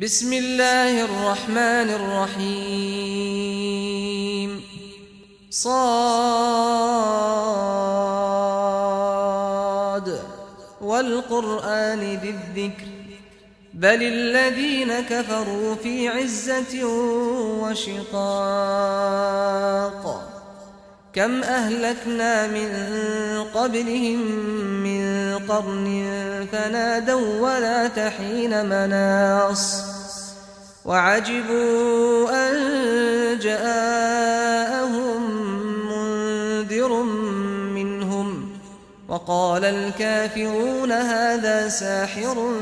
بسم الله الرحمن الرحيم صاد والقرآن ذي الذكر بل الذين كفروا في عزة وشقاق كم أهلكنا من قبلهم من قرن فنادوا ولا تحين مناص وعجبوا أن جاءهم منذر منهم وقال الكافرون هذا ساحر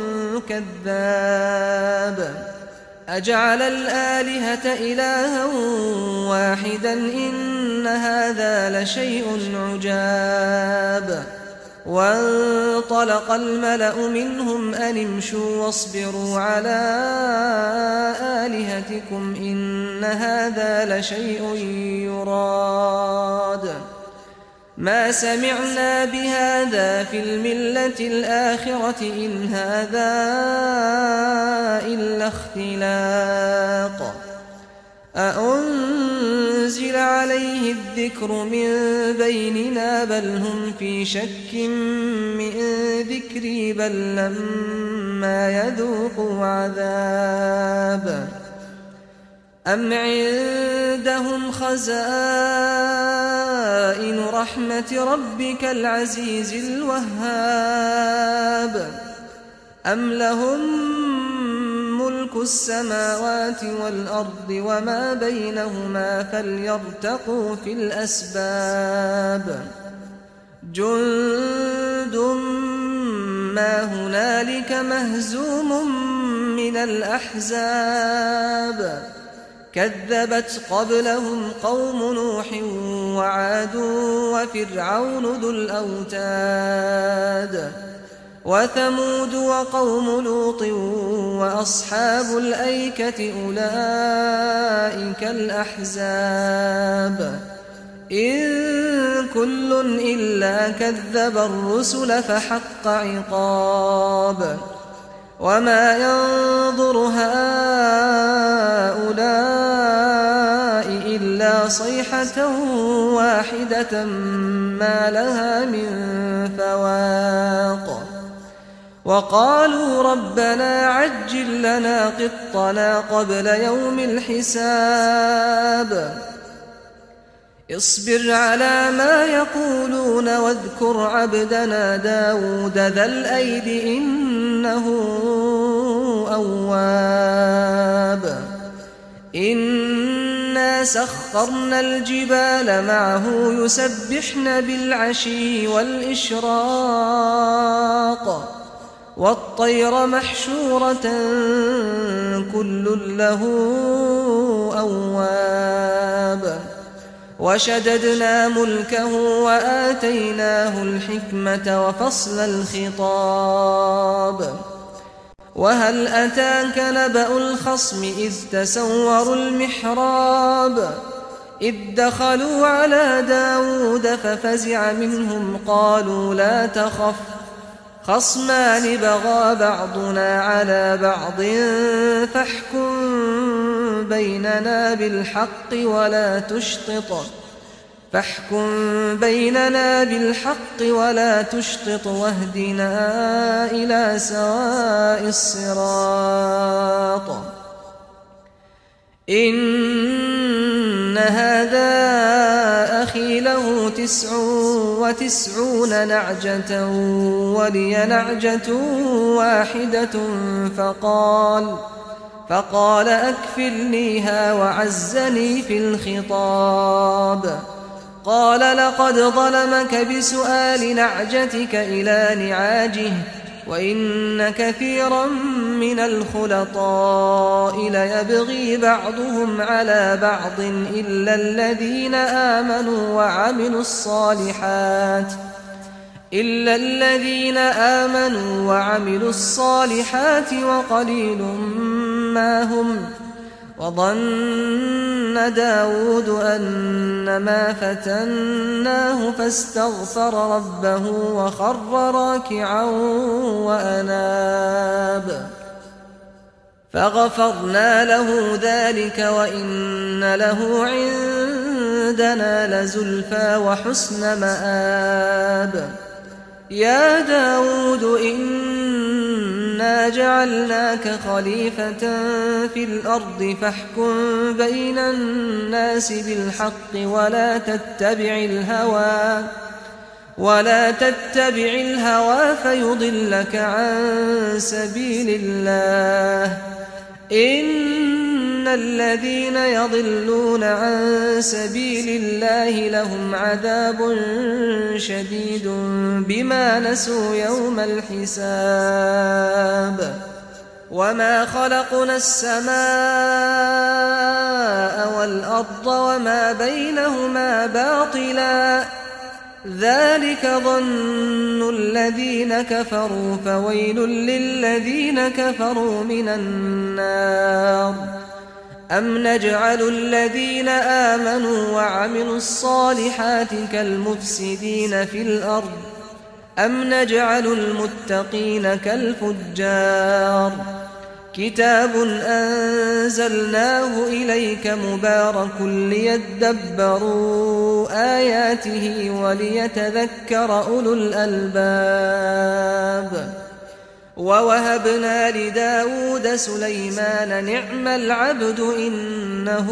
كذاب أجعل الآلهة إلها واحدا إن هذا لشيء عجاب وانطلق الملأ منهم أن امشوا واصبروا على آلهتكم إن هذا لشيء يراد ما سمعنا بهذا في الملة الآخرة إن هذا إلا اختلاق أأنزل عليه الذكر من بيننا بل هم في شك من ذكري بل لما يذوقوا عذاب أم عندهم خزائن رحمة ربك العزيز الوهاب أم لهم ملك السماوات والأرض وما بينهما فليرتقوا في الأسباب جند ما هنالك مهزوم من الأحزاب كذبت قبلهم قوم نوح وعاد وفرعون ذو الأوتاد وثمود وقوم لوط وأصحاب الأيكة أولئك الأحزاب إن كل إلا كذب الرسل فحق عقاب وما ينظر هؤلاء إلا صيحة واحدة ما لها من فواق وقالوا ربنا عجل لنا قطنا قبل يوم الحساب اصبر على ما يقولون واذكر عبدنا داود ذا الأيد إنه أواب إنا سخرنا الجبال معه يسبحن بالعشي والإشراق والطير محشورة كل له أواب وشددنا ملكه وآتيناه الحكمة وفصل الخطاب وهل أتاك نبأ الخصم إذ تسوروا المحراب إذ دخلوا على داود ففزع منهم قالوا لا تخف خصمان بغى بعضنا على بعض فاحكم بيننا بالحق ولا تشطط واهدنا إلى سواء الصراط إن هذا أخي له 99 نعجة ولي نعجة واحدة فقال أكفلنيها وعزني في الخطاب قال لقد ظلمك بسؤال نعجتك إلى نعاجه وإن كثيرا من الخلطاء ليبغي بعضهم على بعض إلا الذين آمنوا وعملوا الصالحات وقليل ما هم وظن داود أنما فتناه فاستغفر ربه وخر راكعا وأناب فغفرنا له ذلك وإن له عندنا لزلفى وحسن مآب. يا داود إنا جعلناك خليفة في الأرض فاحكم بين الناس بالحق ولا تتبع الهوى فيضلك عن سبيل الله. إن الذين يضلون عن سبيل الله لهم عذاب شديد بما نسوا يوم الحساب. وما خلقنا السماء والأرض وما بينهما باطلا ذلك ظن الذين كفروا فويل للذين كفروا من النار. أم نجعل الذين آمنوا وعملوا الصالحات كالمفسدين في الأرض أم نجعل المتقين كالفجار. كتاب أنزلناه إليك مبارك ليدبروا آياته وليتذكر أولو الألباب. ووهبنا لداود سليمان نعم العبد إنه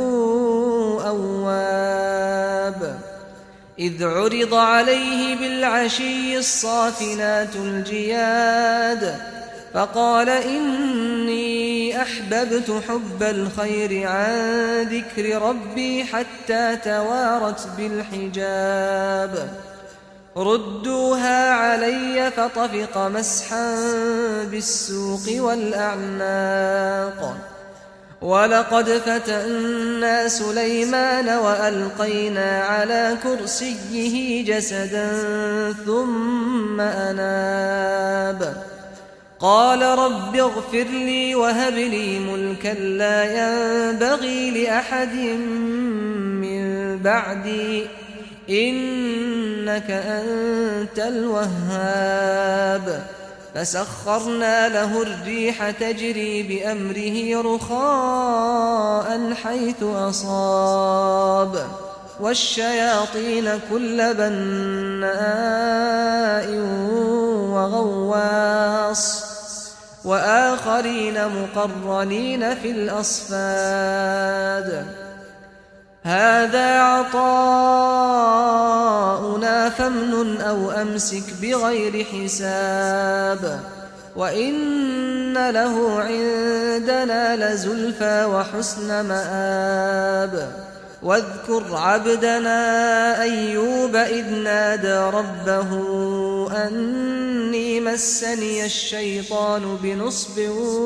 أواب. إذ عرض عليه بالعشي الصافنات الجياد فقال إني أحببت حب الخير عن ذكر ربي حتى توارت بالحجاب. ردوها علي فطفق مسحا بالسوق والأعناق. ولقد فتنا سليمان وألقينا على كرسيه جسدا ثم أناب. قال رب اغفر لي وهب لي ملكا لا ينبغي لأحد من بعدي إنك أنت الوهاب. فسخرنا له الريح تجري بأمره رخاء حيث أصاب والشياطين كل بناء وغواص وآخرين مقرنين في الأصفاد. هذا عطاؤنا فامنن أو أمسك بغير حساب. وإن له عندنا لزلفى وحسن مآب. واذكر عبدنا أيوب إذ نادى ربه أني مسني الشيطان بنصب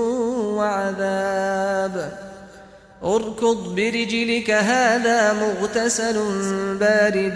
وعذاب. اركض برجلك هذا مغتسل بارد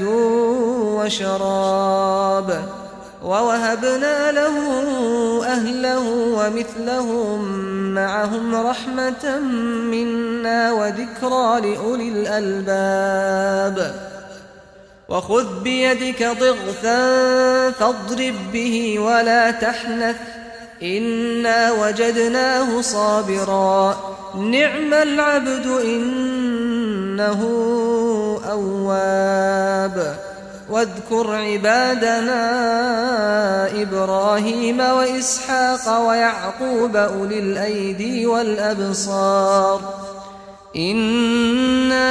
وشراب. ووهبنا له أهله ومثلهم معهم رحمة منا وذكرى لأولي الألباب. وخذ بيدك ضغثا فاضرب به ولا تحنث إنا وجدناه صابرا نعم العبد إنه أواب. واذكر عبادنا إبراهيم وإسحاق ويعقوب أولي الأيدي والأبصار إنا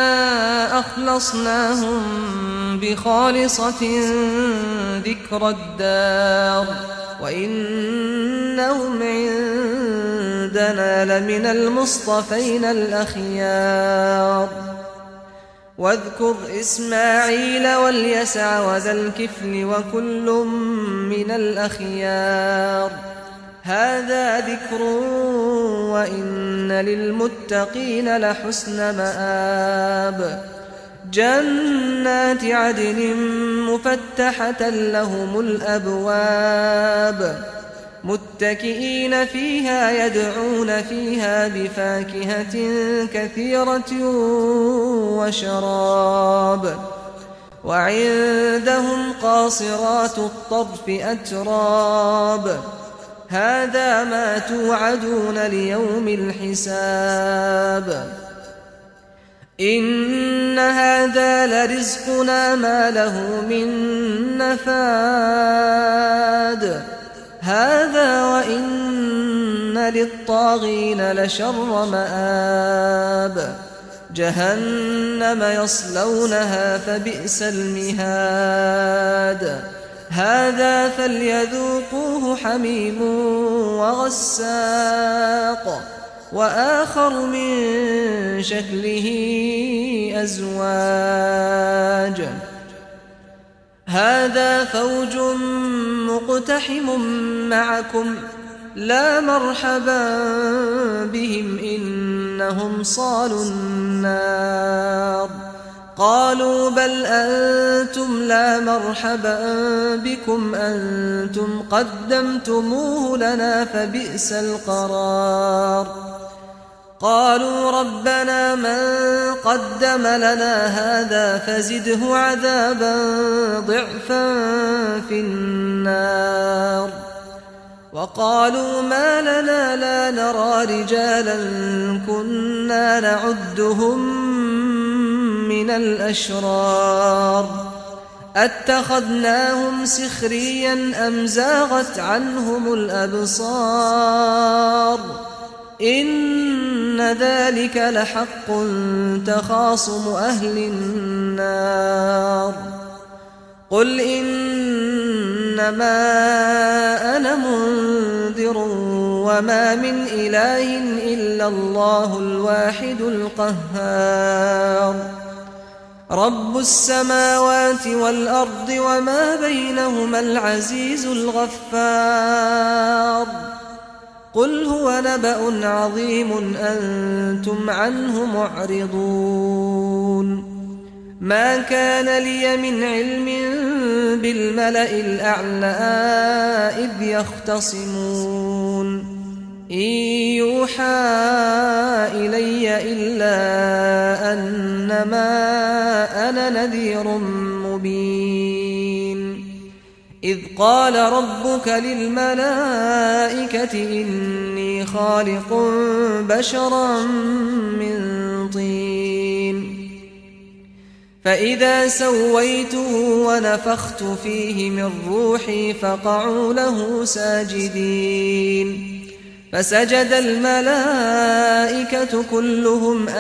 أخلصناهم بخالصة ذكر الدار وإنهم عندنا لمن المصطفين الأخيار. واذكر إسماعيل واليسع وذا الكفل وكل من الأخيار. هذا ذكر وإن للمتقين لحسن مآب. جنات عدن مفتحة لهم الأبواب متكئين فيها يدعون فيها بفاكهة كثيرة وشراب. وعندهم قاصرات الطرف أتراب هذا ما توعدون ليوم الحساب إن هذا لرزقنا ما له من نفاد هذا وإن للطاغين لشر مآب جهنم يصلونها فبئس المهاد هذا فليذوقوه حميم وغساق وآخر من شكله أزواج هذا فوج مقتحم معكم لا مرحبا بهم إنهم صالوا النار قالوا بل أنتم لا مرحبا بكم أنتم قدمتموه لنا فبئس القرار قالوا ربنا من قدم لنا هذا فزده عذابا ضعفا في النار وقالوا ما لنا لا نرى رجالا كنا نعدهم من الأشرار أتخذناهم سخريا أم زاغت عنهم الأبصار إن ذلك لحق تخاصم أهل النار قل إنما أنا منذر وما من إله إلا الله الواحد القهار رب السماوات والأرض وما بينهما العزيز الغفار قل هو نبأ عظيم أنتم عنه معرضون ما كان لي من علم بالملأ الأعلى إذ يختصمون إن يوحى إلي إلا أنما أنا نذير مبين إذ قال ربك للملائكة إني خالق بشرا من طين فإذا سويته ونفخت فيه من روحي فقعوا له ساجدين فسجد الملائكة كلهم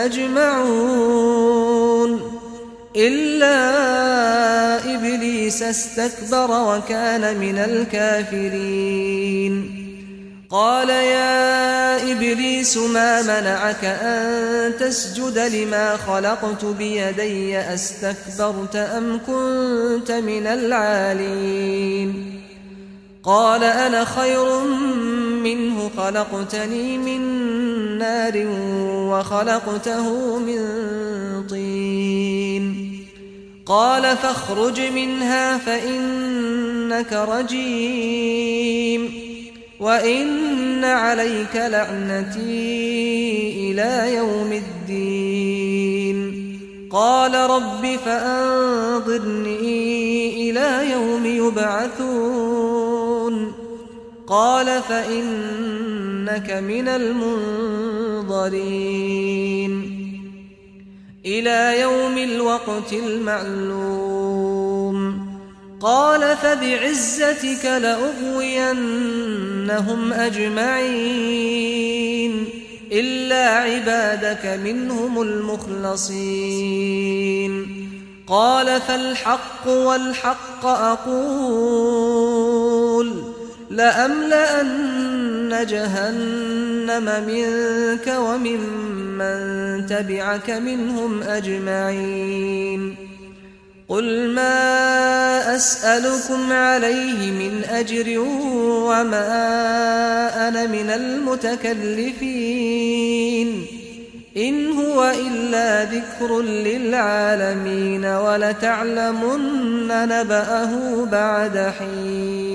أجمعون إلا إبليس استكبر وكان من الكافرين قال يا إبليس ما منعك أن تسجد لما خلقت بيدي أستكبرت أم كنت من العالين قال أنا خير منه خلقتني من نار وخلقته من طين قال فاخرج منها فإنك رجيم وإن عليك لعنتي إلى يوم الدين قال رب فأنظرني إلى يوم يبعثون قال فإنك من المنظرين إلى يوم الوقت المعلوم قال فبعزتك لأغوينهم أجمعين إلا عبادك منهم المخلصين قال فالحق والحق أقول لأملأن جهنم منك وممن تبعك منهم أجمعين قل ما أسألكم عليه من أجر وما أنا من المتكلفين إن هو إلا ذكر للعالمين ولتعلمن نبأه بعد حين